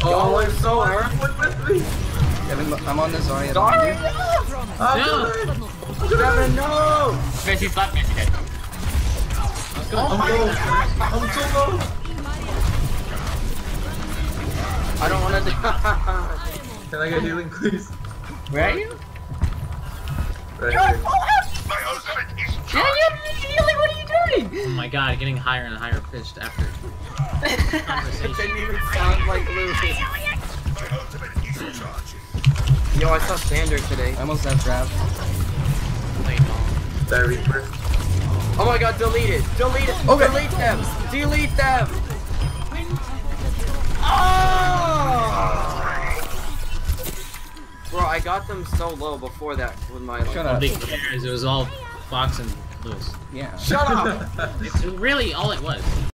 Oh, I'm so hurt. Kevin, I'm on this Zarya. Sorry. No! Kevin, no. Fancy flat, fancy head. Let's go. Oh my God. I'm so low. I don't want to die. Can I get healing, please? Where are you? Right here. Yeah, you're healing, what are you doing? Oh my god, getting higher and higher pitched after It didn't even sound like Louis. Yo, I saw Sander today. I almost have grab. That Reaper. Oh my God, delete it. Delete it. Okay. Delete them. Delete them. Oh! Bro, I got them so low before that with my. Shut up. Because it was all Fox and Lewis. Yeah. Shut up. It's really all it was.